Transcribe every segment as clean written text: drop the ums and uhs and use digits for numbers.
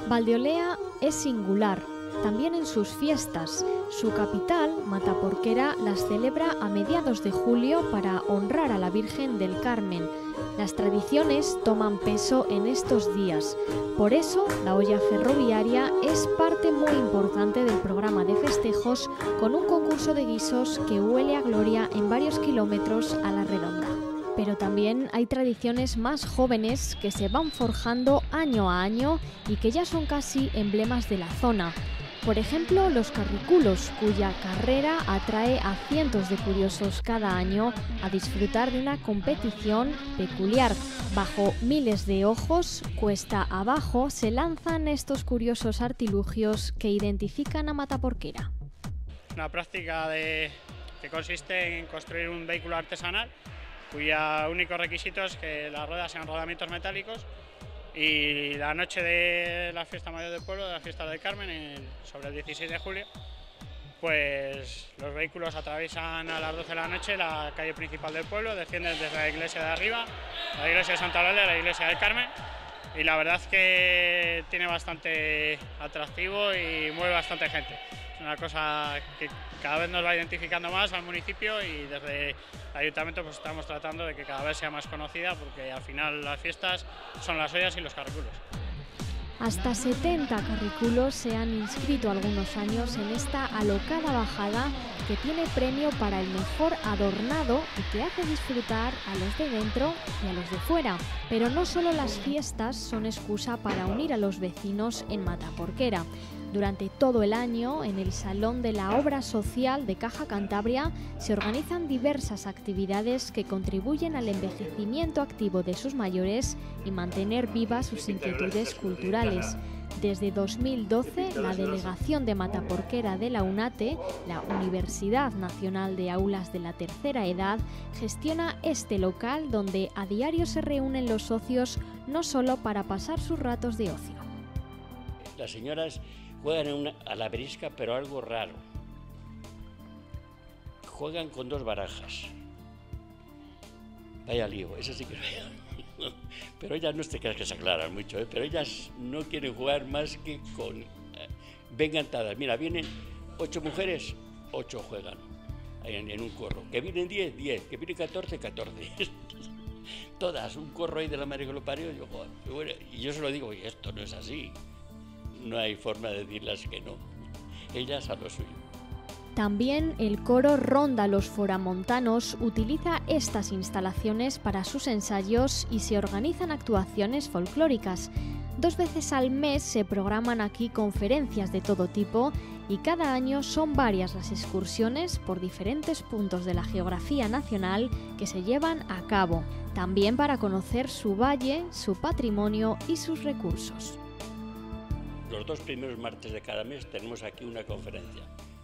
Valdeolea es singular, también en sus fiestas. Su capital, Mataporquera, las celebra a mediados de julio para honrar a la Virgen del Carmen. Las tradiciones toman peso en estos días. Por eso, la olla ferroviaria es parte muy importante del programa de festejos, con un concurso de guisos que huele a gloria en varios kilómetros a la redonda. Pero también hay tradiciones más jóvenes que se van forjando año a año y que ya son casi emblemas de la zona. Por ejemplo, los carriculos, cuya carrera atrae a cientos de curiosos cada año a disfrutar de una competición peculiar. Bajo miles de ojos, cuesta abajo, se lanzan estos curiosos artilugios que identifican a Mataporquera. Una práctica que consiste en construir un vehículo artesanal cuyo único requisito es que las ruedas sean rodamientos metálicos, y la noche de la fiesta mayor del pueblo, de la fiesta del Carmen, sobre el 16 de julio, pues los vehículos atraviesan a las 12 de la noche la calle principal del pueblo, descienden desde la iglesia de arriba, la iglesia de Santa Eulalia, la iglesia del Carmen, y la verdad es que tiene bastante atractivo y mueve bastante gente. Es una cosa que cada vez nos va identificando más al municipio, y desde el ayuntamiento pues estamos tratando de que cada vez sea más conocida, porque al final las fiestas son las ollas y los carriculos. Hasta 70 carriculos se han inscrito algunos años en esta alocada bajada que tiene premio para el mejor adornado y que hace disfrutar a los de dentro y a los de fuera. Pero no solo las fiestas son excusa para unir a los vecinos en Mataporquera. Durante todo el año, en el Salón de la Obra Social de Caja Cantabria, se organizan diversas actividades que contribuyen al envejecimiento activo de sus mayores y mantener vivas sus inquietudes culturales. Desde 2012, la Delegación de Mataporquera de la UNATE, la Universidad Nacional de Aulas de la Tercera Edad, gestiona este local donde a diario se reúnen los socios no solo para pasar sus ratos de ocio. Las señoras juegan a la brisca, pero algo raro. Juegan con 2 barajas. Vaya lío, eso sí que vaya. Pero ellas no te creas que se aclaran mucho, pero ellas no quieren jugar más que con... vengan todas. Mira, vienen 8 mujeres, 8 juegan en un corro. Que vienen 10, 10. Que vienen 14, 14. Todas, un corro ahí de la madre que lo parió. Y yo se lo digo, y esto no es así. No hay forma de decirles que no. Ellas a lo suyo. También el coro Ronda Los Foramontanos utiliza estas instalaciones para sus ensayos y se organizan actuaciones folclóricas. 2 veces al mes se programan aquí conferencias de todo tipo y cada año son varias las excursiones por diferentes puntos de la geografía nacional que se llevan a cabo, también para conocer su valle, su patrimonio y sus recursos. Los 2 primeros martes de cada mes tenemos aquí una conferencia,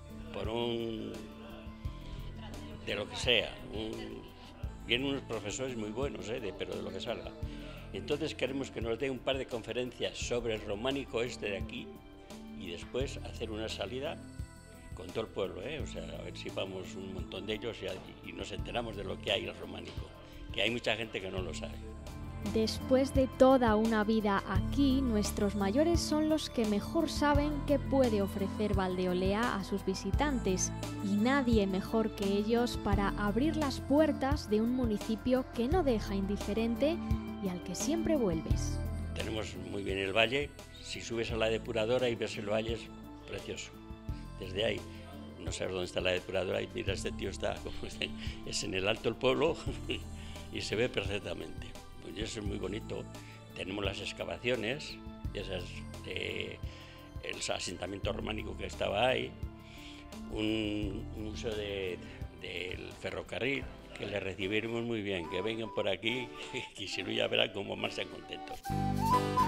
de lo que sea. Vienen unos profesores muy buenos, pero de lo que salga. Entonces queremos que nos dé un par de conferencias sobre el románico de aquí, y después hacer una salida con todo el pueblo, o sea, a ver si vamos un montón de ellos y nos enteramos de lo que hay el románico, que hay mucha gente que no lo sabe. Después de toda una vida aquí, nuestros mayores son los que mejor saben qué puede ofrecer Valdeolea a sus visitantes, y nadie mejor que ellos para abrir las puertas de un municipio que no deja indiferente y al que siempre vuelves. Tenemos muy bien el valle. Si subes a la depuradora y ves el valle, es precioso. Desde ahí, no sabes dónde está la depuradora y mira, este tío está, es en el alto del pueblo y se ve perfectamente. Pues eso es muy bonito. Tenemos las excavaciones, esas el asentamiento románico que estaba ahí, un museo del ferrocarril, que le recibiremos muy bien, que vengan por aquí y si no ya verán cómo marchan contentos.